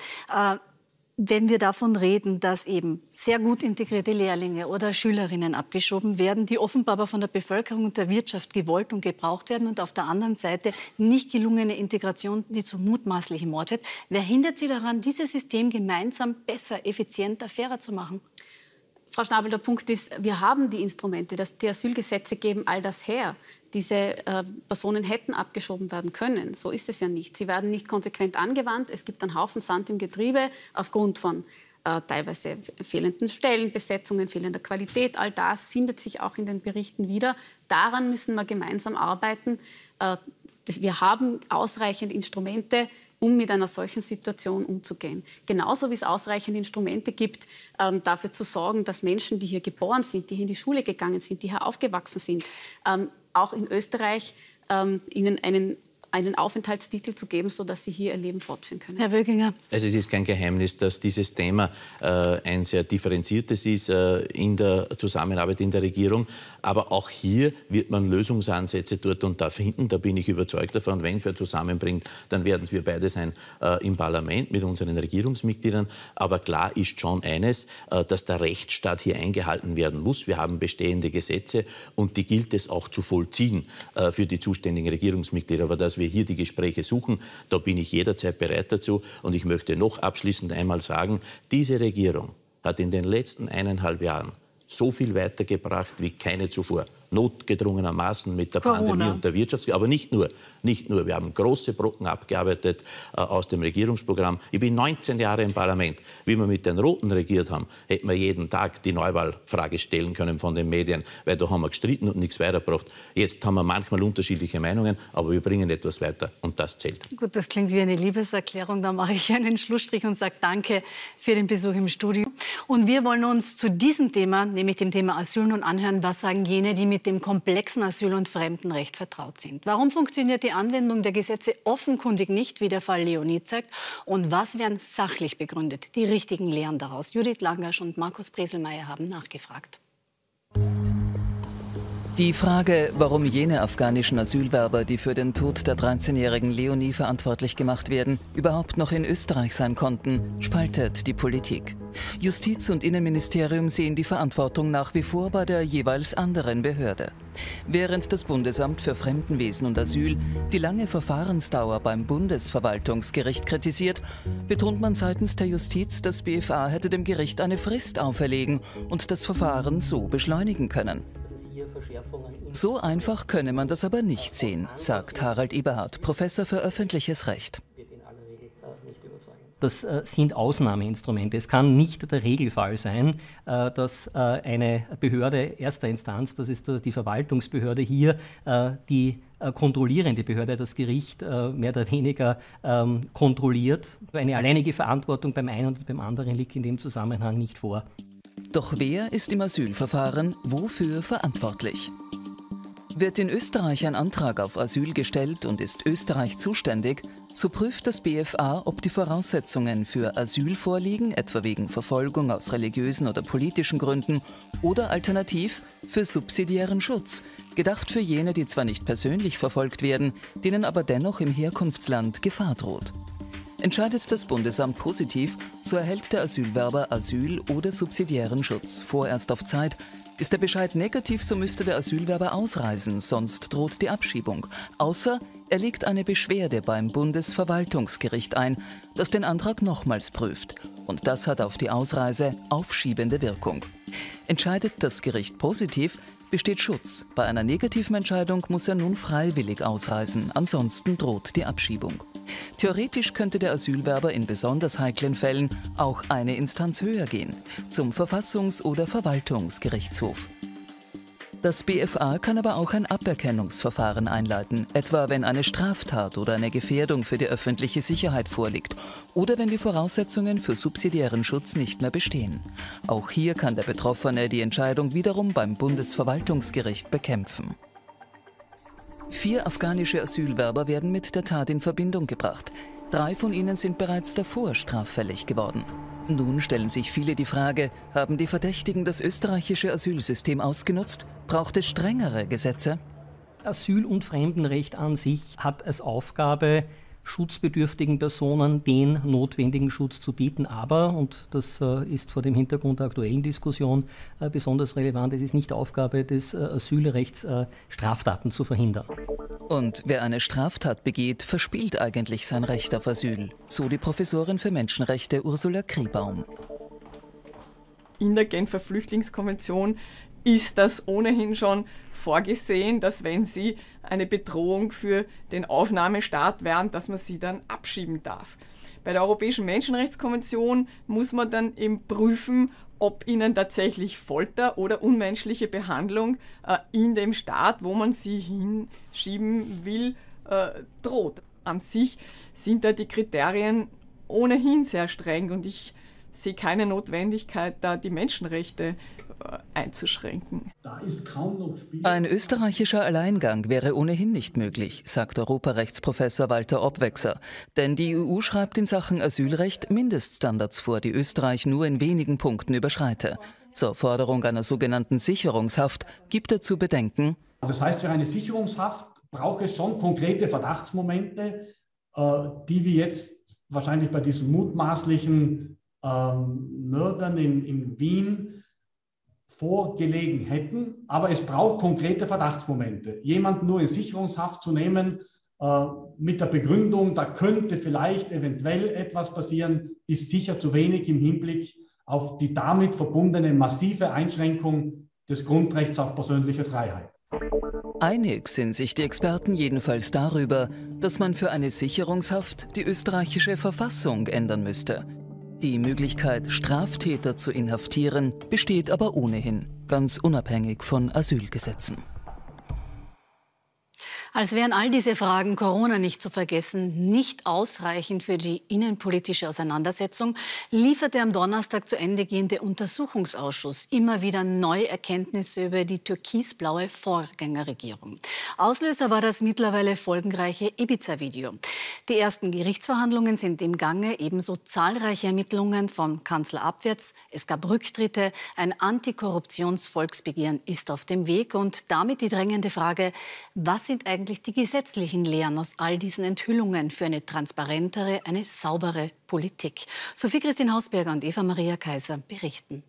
Wenn wir davon reden, dass eben sehr gut integrierte Lehrlinge oder Schülerinnen abgeschoben werden, die offenbar aber von der Bevölkerung und der Wirtschaft gewollt und gebraucht werden und auf der anderen Seite nicht gelungene Integration, die zu mutmaßlichem Mord wird, wer hindert Sie daran, dieses System gemeinsam besser, effizienter, fairer zu machen? Frau Schnabel, der Punkt ist, wir haben die Instrumente, die Asylgesetze geben all das her. Diese Personen hätten abgeschoben werden können. So ist es ja nicht. Sie werden nicht konsequent angewandt. Es gibt einen Haufen Sand im Getriebe aufgrund von teilweise fehlenden Stellenbesetzungen, fehlender Qualität. All das findet sich auch in den Berichten wieder. Daran müssen wir gemeinsam arbeiten. Wir haben ausreichend Instrumente, um mit einer solchen Situation umzugehen. Genauso wie es ausreichend Instrumente gibt, dafür zu sorgen, dass Menschen, die hier geboren sind, die hier in die Schule gegangen sind, die hier aufgewachsen sind, auch in Österreich ihnen einen Aufenthaltstitel zu geben, sodass sie hier ihr Leben fortführen können. Herr Wöginger. Also es ist kein Geheimnis, dass dieses Thema ein sehr differenziertes ist in der Zusammenarbeit in der Regierung. Aber auch hier wird man Lösungsansätze dort und da finden. Da bin ich überzeugt davon. Wenn wir zusammenbringen, dann werden es wir beide sein im Parlament mit unseren Regierungsmitgliedern. Aber klar ist schon eines, dass der Rechtsstaat hier eingehalten werden muss. Wir haben bestehende Gesetze und die gilt es auch zu vollziehen für die zuständigen Regierungsmitglieder. Aber dass wir hier die Gespräche suchen, da bin ich jederzeit bereit dazu. Und ich möchte noch abschließend einmal sagen, diese Regierung hat in den letzten 1,5 Jahren so viel weitergebracht wie keine zuvor. Notgedrungenermaßen mit der Pandemie und der Wirtschaft. Aber nicht nur. Wir haben große Brocken abgearbeitet aus dem Regierungsprogramm. Ich bin 19 Jahre im Parlament. Wie wir mit den Roten regiert haben, hätten wir jeden Tag die Neuwahlfrage stellen können von den Medien, weil da haben wir gestritten und nichts weitergebracht. Jetzt haben wir manchmal unterschiedliche Meinungen, aber wir bringen etwas weiter und das zählt. Gut, das klingt wie eine Liebeserklärung. Da mache ich einen Schlussstrich und sage danke für den Besuch im Studio. Und wir wollen uns zu diesem Thema, nämlich dem Thema Asyl, nun anhören, was sagen jene, die mit dem komplexen Asyl- und Fremdenrecht vertraut sind. Warum funktioniert die Anwendung der Gesetze offenkundig nicht, wie der Fall Leonie zeigt? Und was werden sachlich begründet die richtigen Lehren daraus? Judith Langasch und Markus Breselmeier haben nachgefragt. Die Frage, warum jene afghanischen Asylwerber, die für den Tod der 13-jährigen Leonie verantwortlich gemacht werden, überhaupt noch in Österreich sein konnten, spaltet die Politik. Justiz- und Innenministerium sehen die Verantwortung nach wie vor bei der jeweils anderen Behörde. Während das Bundesamt für Fremdenwesen und Asyl die lange Verfahrensdauer beim Bundesverwaltungsgericht kritisiert, betont man seitens der Justiz, das BFA hätte dem Gericht eine Frist auferlegen und das Verfahren so beschleunigen können. So einfach könne man das aber nicht sehen, sagt Harald Eberhard, Professor für öffentliches Recht. Das sind Ausnahmeinstrumente. Es kann nicht der Regelfall sein, dass eine Behörde erster Instanz, das ist die Verwaltungsbehörde hier, die kontrollierende Behörde, das Gericht, mehr oder weniger kontrolliert. Eine alleinige Verantwortung beim einen und beim anderen liegt in dem Zusammenhang nicht vor. Doch wer ist im Asylverfahren wofür verantwortlich? Wird in Österreich ein Antrag auf Asyl gestellt und ist Österreich zuständig, so prüft das BFA, ob die Voraussetzungen für Asyl vorliegen, etwa wegen Verfolgung aus religiösen oder politischen Gründen oder alternativ für subsidiären Schutz, gedacht für jene, die zwar nicht persönlich verfolgt werden, denen aber dennoch im Herkunftsland Gefahr droht. Entscheidet das Bundesamt positiv, so erhält der Asylwerber Asyl oder subsidiären Schutz, vorerst auf Zeit. Ist der Bescheid negativ, so müsste der Asylwerber ausreisen, sonst droht die Abschiebung. Außer er legt eine Beschwerde beim Bundesverwaltungsgericht ein, das den Antrag nochmals prüft. Und das hat auf die Ausreise aufschiebende Wirkung. Entscheidet das Gericht positiv, besteht Schutz. Bei einer negativen Entscheidung muss er nun freiwillig ausreisen, ansonsten droht die Abschiebung. Theoretisch könnte der Asylwerber in besonders heiklen Fällen auch eine Instanz höher gehen, zum Verfassungs- oder Verwaltungsgerichtshof. Das BFA kann aber auch ein Aberkennungsverfahren einleiten, etwa wenn eine Straftat oder eine Gefährdung für die öffentliche Sicherheit vorliegt oder wenn die Voraussetzungen für subsidiären Schutz nicht mehr bestehen. Auch hier kann der Betroffene die Entscheidung wiederum beim Bundesverwaltungsgericht bekämpfen. 4 afghanische Asylwerber werden mit der Tat in Verbindung gebracht. 3 von ihnen sind bereits davor straffällig geworden. Nun stellen sich viele die Frage, haben die Verdächtigen das österreichische Asylsystem ausgenutzt? Braucht es strengere Gesetze? Asyl- und Fremdenrecht an sich hat als Aufgabe, schutzbedürftigen Personen den notwendigen Schutz zu bieten. Aber, und das ist vor dem Hintergrund der aktuellen Diskussion besonders relevant, es ist nicht Aufgabe des Asylrechts, Straftaten zu verhindern. Und wer eine Straftat begeht, verspielt eigentlich sein Recht auf Asyl. So die Professorin für Menschenrechte Ursula Kriebaum. In der Genfer Flüchtlingskonvention ist das ohnehin schon vorgesehen, dass wenn sie eine Bedrohung für den Aufnahmestaat wären, dass man sie dann abschieben darf. Bei der Europäischen Menschenrechtskonvention muss man dann eben prüfen, ob ihnen tatsächlich Folter oder unmenschliche Behandlung in dem Staat, wo man sie hinschieben will, droht. An sich sind da die Kriterien ohnehin sehr streng und ich sehe keine Notwendigkeit, da die Menschenrechte einzuschränken. Ein österreichischer Alleingang wäre ohnehin nicht möglich, sagt Europarechtsprofessor Walter Obwechser. Denn die EU schreibt in Sachen Asylrecht Mindeststandards vor, die Österreich nur in wenigen Punkten überschreite. Zur Forderung einer sogenannten Sicherungshaft gibt er zu bedenken: Das heißt, für eine Sicherungshaft braucht es schon konkrete Verdachtsmomente, die wir jetzt wahrscheinlich bei diesen mutmaßlichen Mördern in Wien vorgelegen hätten, aber es braucht konkrete Verdachtsmomente. Jemanden nur in Sicherungshaft zu nehmen mit der Begründung, da könnte vielleicht eventuell etwas passieren, ist sicher zu wenig im Hinblick auf die damit verbundene massive Einschränkung des Grundrechts auf persönliche Freiheit. Einig sind sich die Experten jedenfalls darüber, dass man für eine Sicherungshaft die österreichische Verfassung ändern müsste. Die Möglichkeit, Straftäter zu inhaftieren, besteht aber ohnehin, ganz unabhängig von Asylgesetzen. Als wären all diese Fragen, Corona nicht zu vergessen, nicht ausreichend für die innenpolitische Auseinandersetzung, lieferte am Donnerstag zu Ende gehende Untersuchungsausschuss immer wieder neue Erkenntnisse über die türkisblaue Vorgängerregierung. Auslöser war das mittlerweile folgenreiche Ibiza-Video. Die ersten Gerichtsverhandlungen sind im Gange, ebenso zahlreiche Ermittlungen vom Kanzler abwärts. Es gab Rücktritte, ein Antikorruptionsvolksbegehren ist auf dem Weg und damit die drängende Frage, was sind eigentlich die gesetzlichen Lehren aus all diesen Enthüllungen für eine transparentere, eine saubere Politik? Sophie-Christine Hausberger und Eva-Maria Kaiser berichten.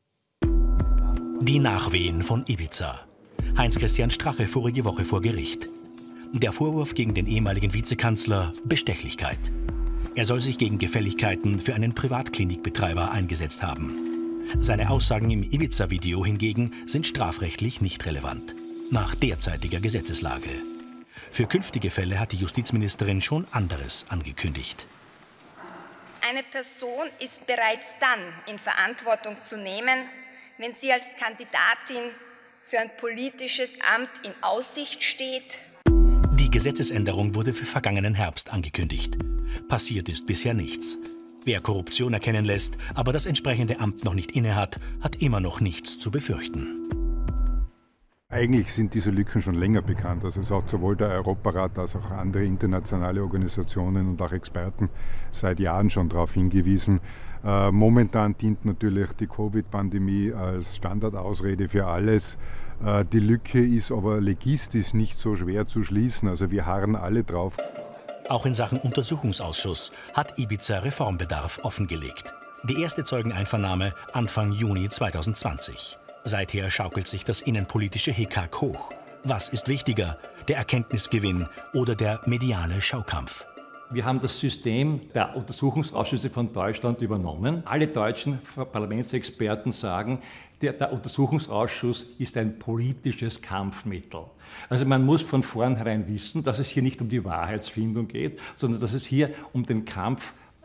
Die Nachwehen von Ibiza. Heinz-Christian Strache vorige Woche vor Gericht. Der Vorwurf gegen den ehemaligen Vizekanzler: Bestechlichkeit. Er soll sich gegen Gefälligkeiten für einen Privatklinikbetreiber eingesetzt haben. Seine Aussagen im Ibiza-Video hingegen sind strafrechtlich nicht relevant. Nach derzeitiger Gesetzeslage. Für künftige Fälle hat die Justizministerin schon anderes angekündigt. Eine Person ist bereits dann in Verantwortung zu nehmen, wenn sie als Kandidatin für ein politisches Amt in Aussicht steht. Die Gesetzesänderung wurde für vergangenen Herbst angekündigt. Passiert ist bisher nichts. Wer Korruption erkennen lässt, aber das entsprechende Amt noch nicht innehat, hat immer noch nichts zu befürchten. Eigentlich sind diese Lücken schon länger bekannt. Also es hat sowohl der Europarat als auch andere internationale Organisationen und auch Experten seit Jahren schon darauf hingewiesen. Momentan dient natürlich die Covid-Pandemie als Standardausrede für alles. Die Lücke ist aber legistisch nicht so schwer zu schließen. Also wir harren alle drauf. Auch in Sachen Untersuchungsausschuss hat Ibiza Reformbedarf offengelegt. Die erste Zeugeneinvernahme Anfang Juni 2020. Seither schaukelt sich das innenpolitische Hickhack hoch. Was ist wichtiger, der Erkenntnisgewinn oder der mediale Schaukampf? Wir haben das System der Untersuchungsausschüsse von Deutschland übernommen. Alle deutschen Parlamentsexperten sagen, der Untersuchungsausschuss ist ein politisches Kampfmittel. Also man muss von vornherein wissen, dass es hier nicht um die Wahrheitsfindung geht, sondern dass es hier um den Kampf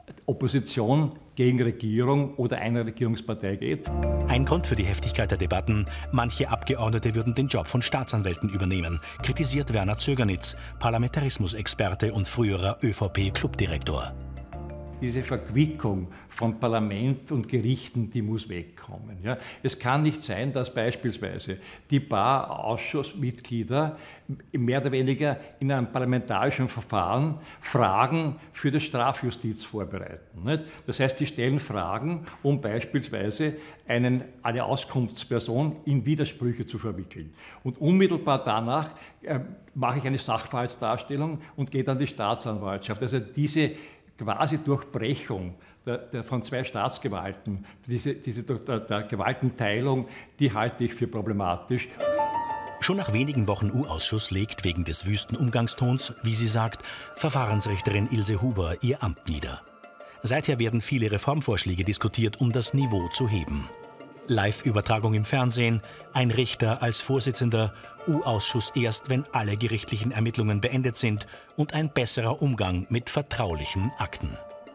Opposition gegen Regierung oder einer Regierungspartei geht. Ein Grund für die Heftigkeit der Debatten: manche Abgeordnete würden den Job von Staatsanwälten übernehmen, kritisiert Werner Zögernitz, Parlamentarismusexperte und früherer ÖVP-Clubdirektor. Diese Verquickung von Parlament und Gerichten, die muss wegkommen. Ja. Es kann nicht sein, dass beispielsweise die paar Ausschussmitglieder mehr oder weniger in einem parlamentarischen Verfahren Fragen für die Strafjustiz vorbereiten. Nicht? Das heißt, die stellen Fragen, um beispielsweise eine Auskunftsperson in Widersprüche zu verwickeln. Und unmittelbar danach mache ich eine Sachverhaltsdarstellung und gehe dann die Staatsanwaltschaft. Also diese quasi Durchbrechung von zwei Staatsgewalten, diese der Gewaltenteilung, die halte ich für problematisch. Schon nach wenigen Wochen U-Ausschuss legt wegen des wüsten Umgangstons, wie sie sagt, Verfahrensrichterin Ilse Huber ihr Amt nieder. Seither werden viele Reformvorschläge diskutiert, um das Niveau zu heben. Live-Übertragung im Fernsehen, ein Richter als Vorsitzender, U-Ausschuss erst, wenn alle gerichtlichen Ermittlungen beendet sind und ein besserer Umgang mit vertraulichen Akten.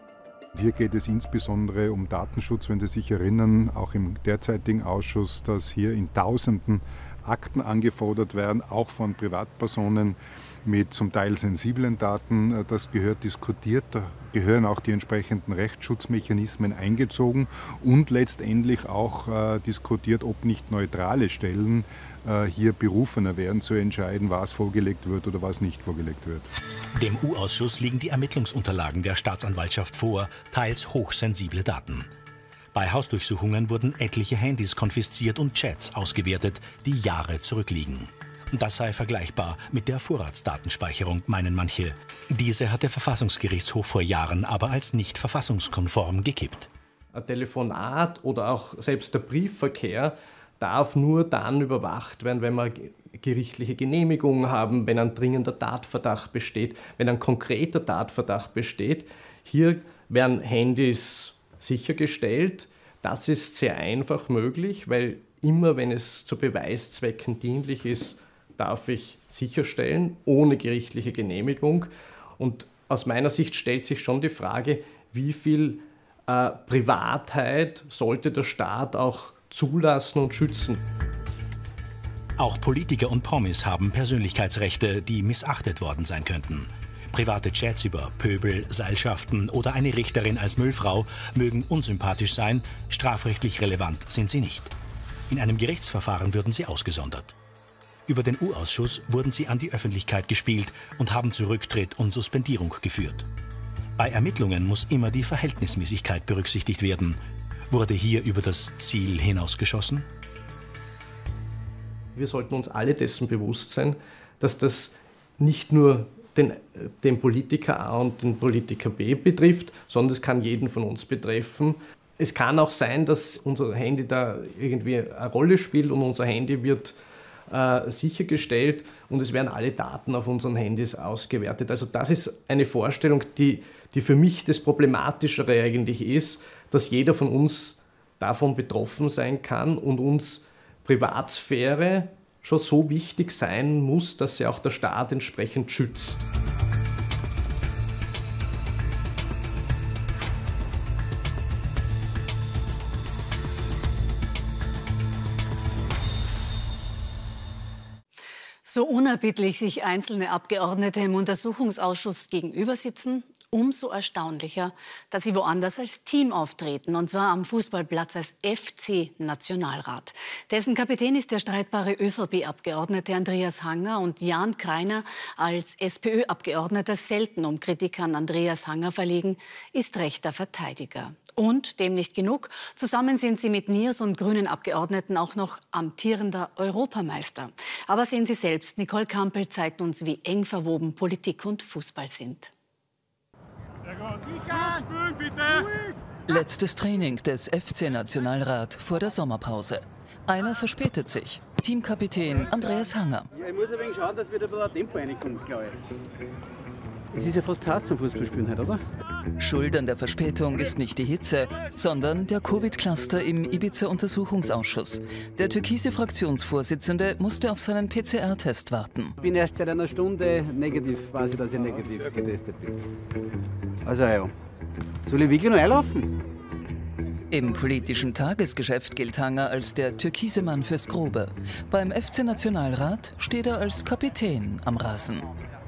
Hier geht es insbesondere um Datenschutz, wenn Sie sich erinnern, auch im derzeitigen Ausschuss, dass hier in Tausenden Akten angefordert werden, auch von Privatpersonen mit zum Teil sensiblen Daten. Das gehört diskutiert, da gehören auch die entsprechenden Rechtsschutzmechanismen eingezogen und letztendlich auch diskutiert, ob nicht neutrale Stellen hier berufener werden, zu entscheiden, was vorgelegt wird oder was nicht vorgelegt wird. Dem U-Ausschuss liegen die Ermittlungsunterlagen der Staatsanwaltschaft vor, teils hochsensible Daten. Bei Hausdurchsuchungen wurden etliche Handys konfisziert und Chats ausgewertet, die Jahre zurückliegen. Das sei vergleichbar mit der Vorratsdatenspeicherung, meinen manche. Diese hat der Verfassungsgerichtshof vor Jahren aber als nicht verfassungskonform gekippt. Ein Telefonat oder auch selbst der Briefverkehr darf nur dann überwacht werden, wenn wir gerichtliche Genehmigungen haben, wenn ein dringender Tatverdacht besteht, wenn ein konkreter Tatverdacht besteht. Hier werden Handys sichergestellt. Das ist sehr einfach möglich, weil immer, wenn es zu Beweiszwecken dienlich ist, darf ich sicherstellen, ohne gerichtliche Genehmigung. Und aus meiner Sicht stellt sich schon die Frage, wie viel Privatheit sollte der Staat auch zulassen und schützen. Auch Politiker und Promis haben Persönlichkeitsrechte, die missachtet worden sein könnten. Private Chats über Pöbel, Seilschaften oder eine Richterin als Müllfrau mögen unsympathisch sein, strafrechtlich relevant sind sie nicht. In einem Gerichtsverfahren würden sie ausgesondert. Über den U-Ausschuss wurden sie an die Öffentlichkeit gespielt und haben zu Rücktritt und Suspendierung geführt. Bei Ermittlungen muss immer die Verhältnismäßigkeit berücksichtigt werden. Wurde hier über das Ziel hinausgeschossen? Wir sollten uns alle dessen bewusst sein, dass das nicht nur den Politiker A und den Politiker B betrifft, sondern es kann jeden von uns betreffen. Es kann auch sein, dass unser Handy da irgendwie eine Rolle spielt und unser Handy wird sichergestellt und es werden alle Daten auf unseren Handys ausgewertet. Also das ist eine Vorstellung, die für mich das Problematischere eigentlich ist, dass jeder von uns davon betroffen sein kann und uns Privatsphäre schon so wichtig sein muss, dass sie auch der Staat entsprechend schützt. So unerbittlich sich einzelne Abgeordnete im Untersuchungsausschuss gegenüber sitzen, umso erstaunlicher, dass sie woanders als Team auftreten, und zwar am Fußballplatz als FC-Nationalrat. Dessen Kapitän ist der streitbare ÖVP-Abgeordnete Andreas Hanger und Jan Kreiner als SPÖ-Abgeordneter, selten um Kritik an Andreas Hanger verlegen, ist rechter Verteidiger. Und, dem nicht genug, zusammen sind sie mit NIOS und grünen Abgeordneten auch noch amtierender Europameister. Aber sehen Sie selbst, Nicole Kampel zeigt uns, wie eng verwoben Politik und Fußball sind. Letztes Training des FC-Nationalrat vor der Sommerpause. Einer verspätet sich. Teamkapitän Andreas Hanger. Ja, ich muss ein wenig schauen, dass wieder ein bisschen Tempo reinkommt, glaube ich. Es ist ja fast heiß zum Fußballspielen heute, oder? Schuld an der Verspätung ist nicht die Hitze, sondern der Covid-Cluster im Ibiza-Untersuchungsausschuss. Der türkise Fraktionsvorsitzende musste auf seinen PCR-Test warten. Ich bin erst seit einer Stunde negativ, weiß ich, dass ich negativ getestet bin. Also ja, Soll ich wirklich noch einlaufen? Im politischen Tagesgeschäft gilt Hanger als der türkise Mann fürs Grobe. Beim FC Nationalrat steht er als Kapitän am Rasen.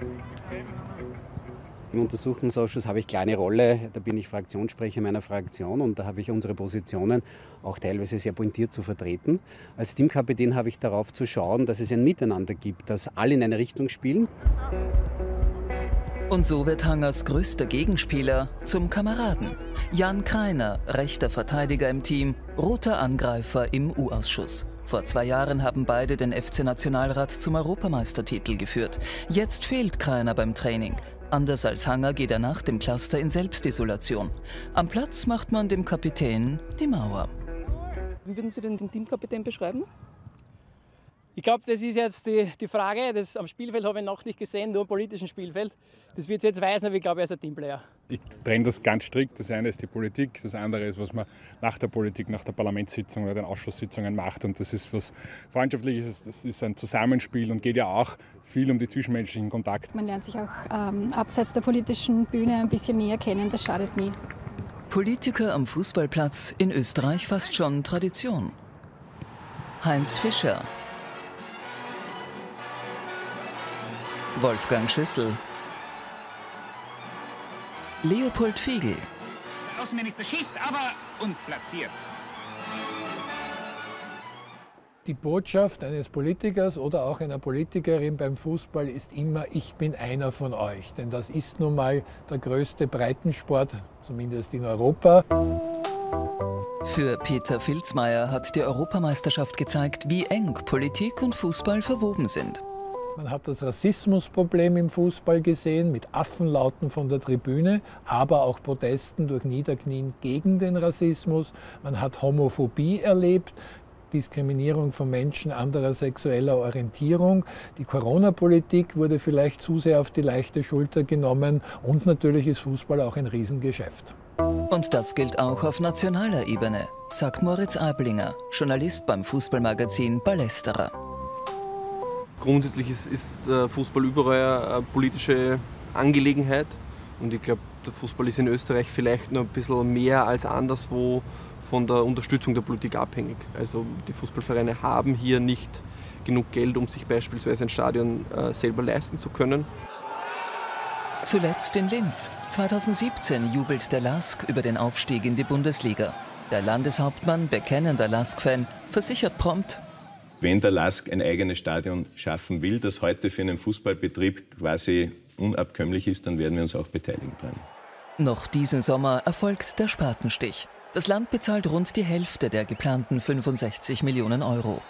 Im Untersuchungsausschuss habe ich kleine Rolle, da bin ich Fraktionssprecher meiner Fraktion und da habe ich unsere Positionen auch teilweise sehr pointiert zu vertreten. Als Teamkapitän habe ich darauf zu schauen, dass es ein Miteinander gibt, dass alle in eine Richtung spielen. Und so wird Hangers größter Gegenspieler zum Kameraden. Jan Kreiner, rechter Verteidiger im Team, roter Angreifer im U-Ausschuss. Vor 2 Jahren haben beide den FC Nationalrat zum Europameistertitel geführt. Jetzt fehlt Kreiner beim Training. Anders als Hanger geht er nach dem Cluster in Selbstisolation. Am Platz macht man dem Kapitän die Mauer. Wie würden Sie denn den Teamkapitän beschreiben? Ich glaube, das ist jetzt die Frage. Das am Spielfeld habe ich noch nicht gesehen, nur am politischen Spielfeld. Das wird jetzt weisen, aber ich glaube, er ist ein Teamplayer. Ich trenne das ganz strikt. Das eine ist die Politik, das andere ist, was man nach der Politik, nach der Parlamentssitzung oder den Ausschusssitzungen macht. Und das ist was Freundschaftliches, das ist ein Zusammenspiel und geht ja auch viel um die zwischenmenschlichen Kontakte. Man lernt sich auch abseits der politischen Bühne ein bisschen näher kennen, das schadet nie. Politiker am Fußballplatz in Österreich fast schon Tradition. Heinz Fischer, Wolfgang Schüssel, Leopold Figl. Der Außenminister schießt aber und platziert. Die Botschaft eines Politikers oder auch einer Politikerin beim Fußball ist immer, ich bin einer von euch. Denn das ist nun mal der größte Breitensport, zumindest in Europa. Für Peter Filzmeier hat die Europameisterschaft gezeigt, wie eng Politik und Fußball verwoben sind. Man hat das Rassismusproblem im Fußball gesehen, mit Affenlauten von der Tribüne, aber auch Protesten durch Niederknien gegen den Rassismus. Man hat Homophobie erlebt, Diskriminierung von Menschen anderer sexueller Orientierung. Die Corona-Politik wurde vielleicht zu sehr auf die leichte Schulter genommen und natürlich ist Fußball auch ein Riesengeschäft. Und das gilt auch auf nationaler Ebene, sagt Moritz Ablinger, Journalist beim Fußballmagazin Ballesterer. Grundsätzlich ist Fußball überall eine politische Angelegenheit und ich glaube, der Fußball ist in Österreich vielleicht noch ein bisschen mehr als anderswo von der Unterstützung der Politik abhängig. Also die Fußballvereine haben hier nicht genug Geld, um sich beispielsweise ein Stadion selber leisten zu können. Zuletzt in Linz. 2017 jubelt der LASK über den Aufstieg in die Bundesliga. Der Landeshauptmann, bekennender LASK-Fan, versichert prompt: Wenn der LASK ein eigenes Stadion schaffen will, das heute für einen Fußballbetrieb quasi unabkömmlich ist, dann werden wir uns auch beteiligen dran. Noch diesen Sommer erfolgt der Spatenstich. Das Land bezahlt rund die Hälfte der geplanten 65 Millionen Euro.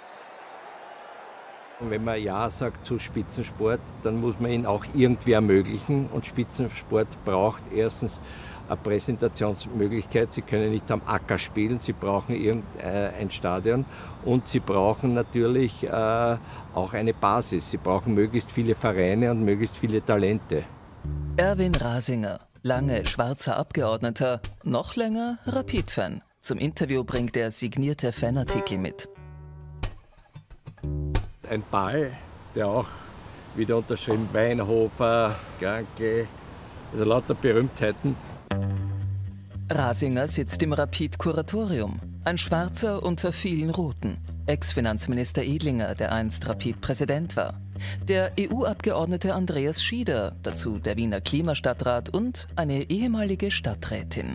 Wenn man Ja sagt zu Spitzensport, dann muss man ihn auch irgendwie ermöglichen. Und Spitzensport braucht erstens eine Präsentationsmöglichkeit. Sie können nicht am Acker spielen, Sie brauchen ein Stadion und Sie brauchen natürlich auch eine Basis. Sie brauchen möglichst viele Vereine und möglichst viele Talente. Erwin Rasinger, lange schwarzer Abgeordneter, noch länger Rapid-Fan. Zum Interview bringt er signierte Fanartikel mit. Ein Ball, der auch wieder unterschrieben Weinhofer, Gankl, also lauter Berühmtheiten. Rasinger sitzt im Rapid-Kuratorium. Ein Schwarzer unter vielen Roten. Ex-Finanzminister Edlinger, der einst Rapid-Präsident war. Der EU-Abgeordnete Andreas Schieder, dazu der Wiener Klimastadtrat und eine ehemalige Stadträtin.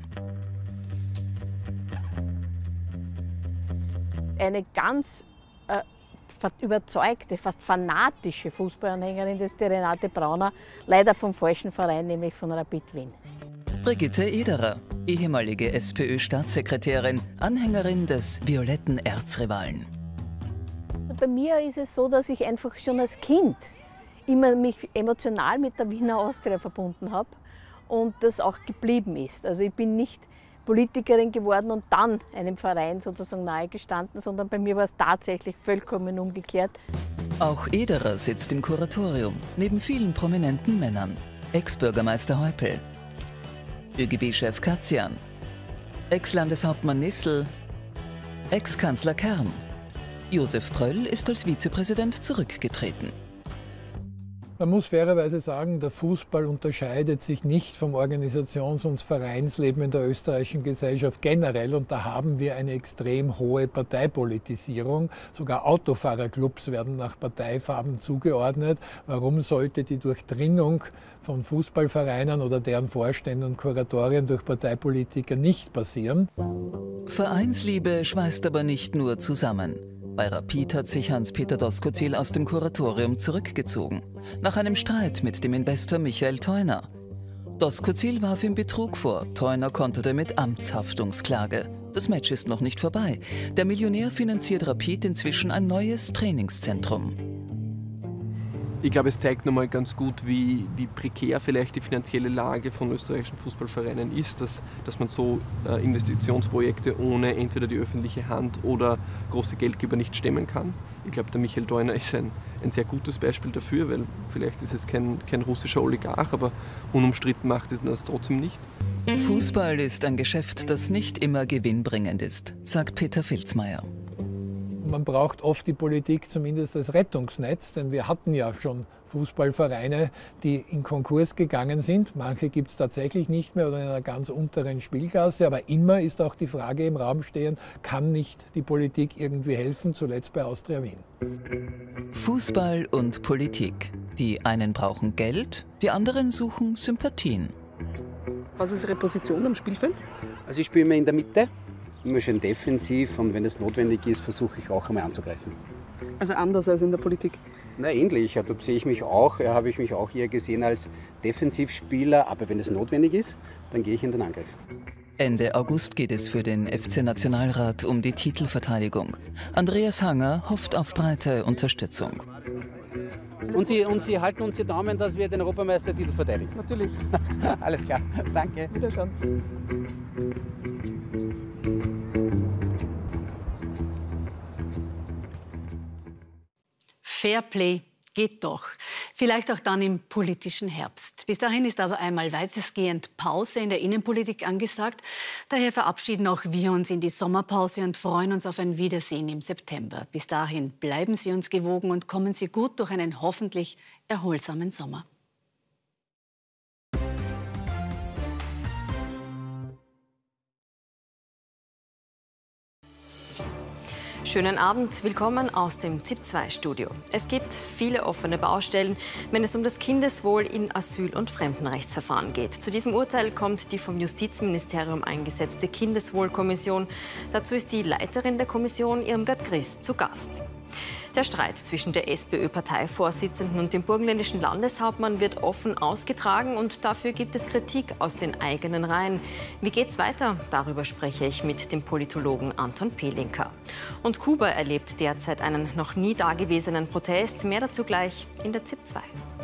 Eine ganz überzeugte, fast fanatische Fußballanhängerin, das ist die Renate Brauner, leider vom falschen Verein, nämlich von Rapid Wien. Brigitte Ederer, ehemalige SPÖ-Staatssekretärin, Anhängerin des violetten Erzrivalen. Bei mir ist es so, dass ich einfach schon als Kind immer mich emotional mit der Wiener Austria verbunden habe und das auch geblieben ist. Also ich bin nicht Politikerin geworden und dann einem Verein sozusagen nahe gestanden, sondern bei mir war es tatsächlich vollkommen umgekehrt. Auch Ederer sitzt im Kuratorium, neben vielen prominenten Männern. Ex-Bürgermeister Heupel, ÖGB-Chef Katzian, Ex-Landeshauptmann Nissl, Ex-Kanzler Kern. Josef Pröll ist als Vizepräsident zurückgetreten. Man muss fairerweise sagen, der Fußball unterscheidet sich nicht vom Organisations- und Vereinsleben in der österreichischen Gesellschaft generell. Und da haben wir eine extrem hohe Parteipolitisierung. Sogar Autofahrerclubs werden nach Parteifarben zugeordnet. Warum sollte die Durchdringung von Fußballvereinen oder deren Vorständen und Kuratorien durch Parteipolitiker nicht passieren? Vereinsliebe schweißt aber nicht nur zusammen. Bei Rapid hat sich Hans-Peter Doskozil aus dem Kuratorium zurückgezogen. Nach einem Streit mit dem Investor Michael Theuner. Doskozil warf ihm Betrug vor. Theuner konterte mit Amtshaftungsklage. Das Match ist noch nicht vorbei. Der Millionär finanziert Rapid inzwischen ein neues Trainingszentrum. Ich glaube, es zeigt nochmal ganz gut, wie prekär vielleicht die finanzielle Lage von österreichischen Fußballvereinen ist, dass man so Investitionsprojekte ohne entweder die öffentliche Hand oder große Geldgeber nicht stemmen kann. Ich glaube, der Michael Theuner ist ein sehr gutes Beispiel dafür, weil vielleicht ist es kein russischer Oligarch, aber unumstritten macht es das trotzdem nicht. Fußball ist ein Geschäft, das nicht immer gewinnbringend ist, sagt Peter Filzmeier. Man braucht oft die Politik zumindest als Rettungsnetz, denn wir hatten ja schon Fußballvereine, die in Konkurs gegangen sind. Manche gibt es tatsächlich nicht mehr oder in einer ganz unteren Spielklasse. Aber immer ist auch die Frage im Raum stehen, kann nicht die Politik irgendwie helfen, zuletzt bei Austria Wien. Fußball und Politik. Die einen brauchen Geld, die anderen suchen Sympathien. Was ist Ihre Position am Spielfeld? Also ich spiele immer in der Mitte. Immer schön defensiv und wenn es notwendig ist, versuche ich auch einmal anzugreifen. Also anders als in der Politik? Na ähnlich, da sehe ich mich auch, habe ich mich auch eher gesehen als Defensivspieler, aber wenn es notwendig ist, dann gehe ich in den Angriff. Ende August geht es für den FC-Nationalrat um die Titelverteidigung. Andreas Hanger hofft auf breite Unterstützung. Und Sie halten uns die Daumen, dass wir den Europameistertitel verteidigen? Natürlich. Alles klar, danke. Wiederschauen. Fairplay geht doch. Vielleicht auch dann im politischen Herbst. Bis dahin ist aber einmal weitestgehend Pause in der Innenpolitik angesagt. Daher verabschieden auch wir uns in die Sommerpause und freuen uns auf ein Wiedersehen im September. Bis dahin bleiben Sie uns gewogen und kommen Sie gut durch einen hoffentlich erholsamen Sommer. Schönen Abend, willkommen aus dem ZIP-2-Studio. Es gibt viele offene Baustellen, wenn es um das Kindeswohl in Asyl- und Fremdenrechtsverfahren geht. Zu diesem Urteil kommt die vom Justizministerium eingesetzte Kindeswohlkommission. Dazu ist die Leiterin der Kommission, Irmgard Gries, zu Gast. Der Streit zwischen der SPÖ-Parteivorsitzenden und dem burgenländischen Landeshauptmann wird offen ausgetragen und dafür gibt es Kritik aus den eigenen Reihen. Wie geht's weiter? Darüber spreche ich mit dem Politologen Anton Pelinka. Und Kuba erlebt derzeit einen noch nie dagewesenen Protest. Mehr dazu gleich in der ZIP 2.